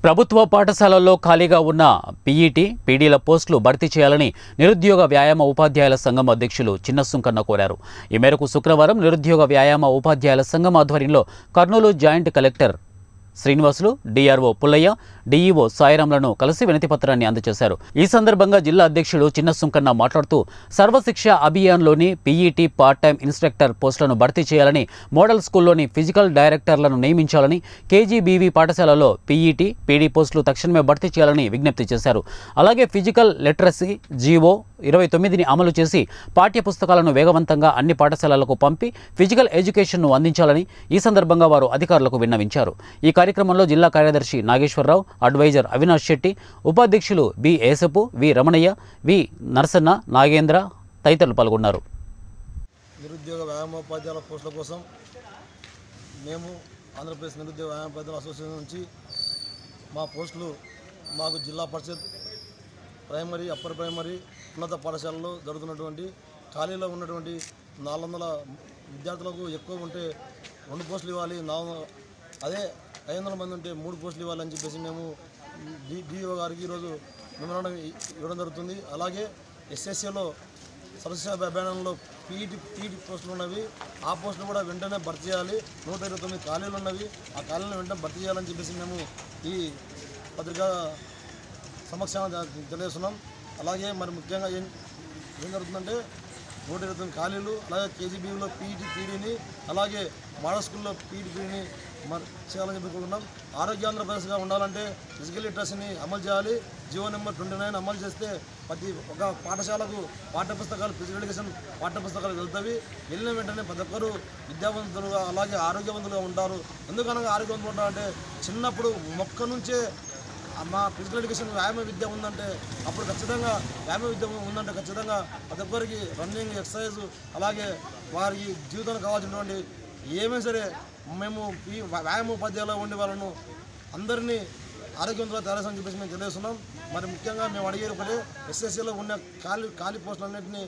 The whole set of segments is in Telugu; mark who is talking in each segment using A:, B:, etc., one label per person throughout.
A: ప్రభుత్వ పాఠశాలల్లో ఖాళీగా ఉన్న పీఈటీ, పీడీల పోస్టులు భర్తీ చేయాలని నిరుద్యోగ వ్యాయామ ఉపాధ్యాయుల సంఘం అధ్యక్షులు చిన్నసుంకన్న కోరారు. ఈ మేరకు శుక్రవారం నిరుద్యోగ వ్యాయామ ఉపాధ్యాయుల సంఘం ఆధ్వర్యంలో Kurnool joint collector Srinivasulu, DRO Pullaiah, DEO సాయిరాంలను కలిసి వినతిపత్రాన్ని అందజేశారు. ఈ సందర్భంగా జిల్లా అధ్యక్షుడు చిన్నసుంకన్న మాట్లాడుతూ సర్వశిక్ష అభియాన్లోని పీఈటీ పార్ట్ టైం ఇన్స్ట్రక్టర్ పోస్టులను భర్తీ చేయాలని, మోడల్ స్కూల్లోని ఫిజికల్ డైరెక్టర్లను నియమించాలని, కేజీబీవీ పాఠశాలలో పీఈటీ, పీడీ పోస్టులు తక్షణమే భర్తీ చేయాలని విజ్ఞప్తి చేశారు. అలాగే ఫిజికల్ లిటరసీ జీవో 29ని అమలు చేసి పాఠ్యపుస్తకాలను వేగవంతంగా అన్ని పాఠశాలలకు పంపి ఫిజికల్ ఎడ్యుకేషన్ను అందించాలని ఈ సందర్భంగా వారు అధికారులకు విన్నవించారు. ఈ కార్యక్రమంలో జిల్లా కార్యదర్శి నాగేశ్వరరావు, అడ్వైజర్ అవినాష్ శెట్టి, ఉపాధ్యక్షులు B Esapu, V Ramanaiah, V Narasanna, Nagendra తదితరులు పాల్గొన్నారు.
B: నిరుద్యోగ వ్యాయామోపాధ్యాయుల పోస్టుల కోసం మేము ఆంధ్రప్రదేశ్ నిరుద్యోగ వ్యాయామోపాధ్యాయుల అసోసియేషన్ నుంచి మా పోస్టులు మాకు జిల్లా పరిషత్, ప్రైమరీ, అప్పర్ ప్రైమరీ, ఉన్నత పాఠశాలలో జరుగుతున్నటువంటి ఖాళీలో ఉన్నటువంటి 400 విద్యార్థులకు ఎక్కువ ఉంటే 2 పోస్టులు ఇవ్వాలి, అదే 500 మంది ఉంటే 3 పోస్టులు ఇవ్వాలని చెప్పేసి మేము డిఓ గారికి ఈరోజు మెమోరాండం ఇవ్వడం జరుగుతుంది. అలాగే ఎస్ఎస్ఏలో సర్వశిక్ష అభియానంలో పీఈటీ పోస్టులు ఉన్నవి, ఆ పోస్టులు కూడా వెంటనే భర్తీ చేయాలి. 129 ఖాళీలు ఉన్నవి, ఆ ఖాళీలను వెంటనే భర్తీ చేయాలని చెప్పేసి మేము ఈ పత్రికా సమక్షంగా తెలియజేస్తున్నాం. అలాగే మరి ముఖ్యంగా ఏం జరుగుతుందంటే 129 ఖాళీలు, అలాగే కేజీబీలో పీఈటీ, పీడీని, అలాగే మోడల్ స్కూల్లో పీఈటీ, పీడీని మరి చేయాలని చెప్పుకుంటున్నాం. ఆరోగ్యాంధ్రప్రదేశ్గా ఉండాలంటే ఫిజికల్ లిటరసీని అమలు చేయాలి. జీవో నెంబర్ 29 అమలు చేస్తే ప్రతి ఒక పాఠశాలకు పాఠ్యపుస్తకాలు, ఫిజికల్ ఎడ్యుకేషన్ పాఠ్యపుస్తకాలు వెళ్తాయి. వెళ్ళిన వెంటనే ప్రతి ఒక్కరు విద్యావంతులుగా అలాగే ఆరోగ్యవంతులుగా ఉంటారు. ఎందుకనగా ఆరోగ్యవంతులు ఉంటారంటే చిన్నప్పుడు మొక్క నుంచే మా ఫిజికల్ ఎడ్యుకేషన్ వ్యాయామ విద్య ఉందంటే అప్పుడు ఖచ్చితంగా వ్యాయామ విద్య ఉందంటే ఖచ్చితంగా ప్రతి ఒక్కరికి రన్నింగ్, ఎక్సర్సైజ్, అలాగే వారికి జీవితంలో కావాల్సినటువంటి ఏమైనా సరే మేము ఈ వ్యాయామ ఉపాధ్యాయులు ఉండే వాళ్ళను అందరినీ ఆరోగ్యవంతులుగా తయారని చెప్పేసి మేము తెలియజేస్తున్నాం. మరి ముఖ్యంగా మేము అడిగేది ఒకటే, ఎస్ఎస్సీలో ఉన్న ఖాళీ పోస్టులన్నింటినీ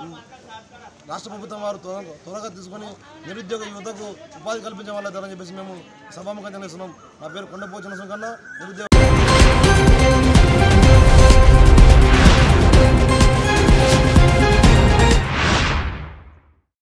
B: రాష్ట్ర ప్రభుత్వం వారు త్వరగా తీసుకొని నిరుద్యోగ యువతకు ఉపాధి కల్పించే వాళ్ళని చెప్పేసి మేము సభాముఖంగా తెలియజేస్తున్నాం. నా పేరు కొండపో చిన్నసుంకన్న, నిరుద్యోగ